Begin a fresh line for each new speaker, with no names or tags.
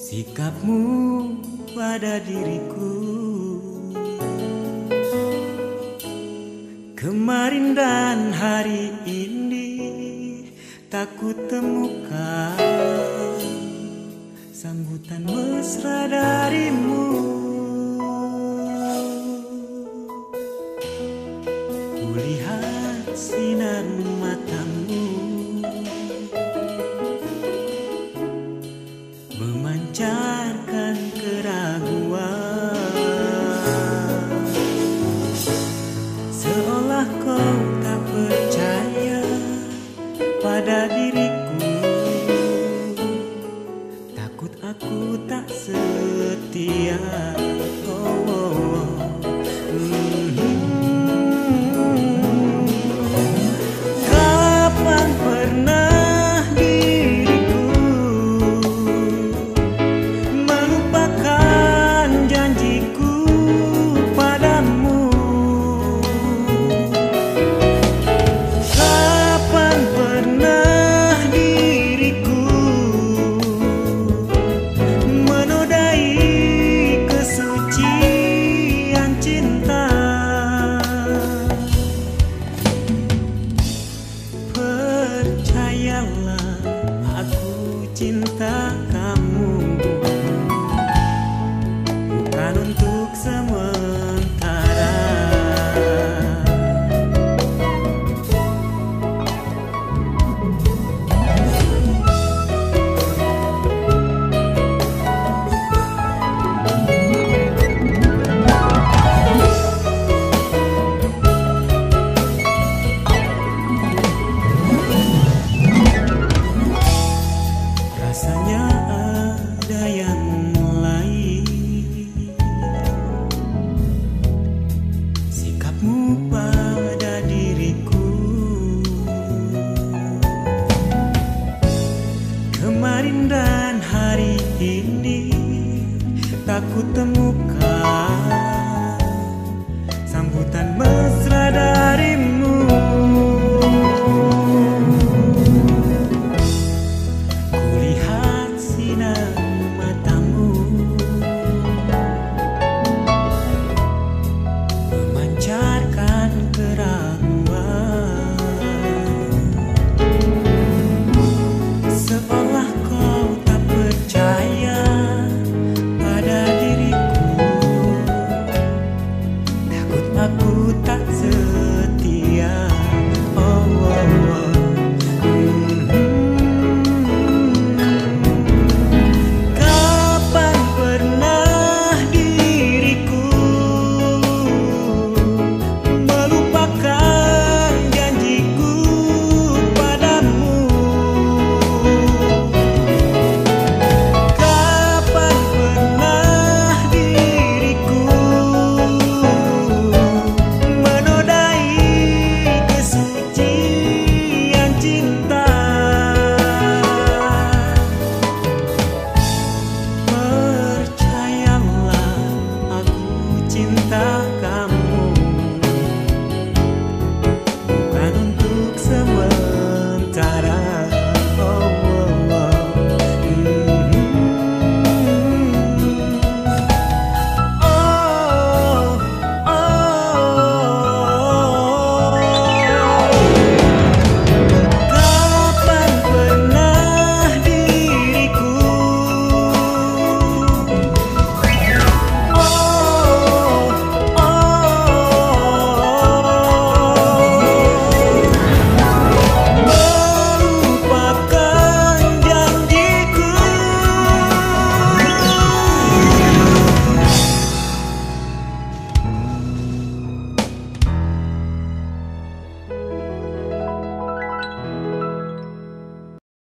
Sikapmu pada diriku kemarin dan hari ini tak kutemukan sambutan mesra darimu. Kulihat sinar matamu memancarkan keraguan, seolah kau tak percaya pada diriku. Takut aku tak setia. Oh, oh, oh. Kapan pernah diriku melupakan janjiku padamu? Kapan pernah diriku menodai kesucian cinta? Percayalah, aku cinta kamu bukan untuk sementara. Rasanya ada yang lain. Sikapmu pada diriku kemarin dan hari ini tak kutemukan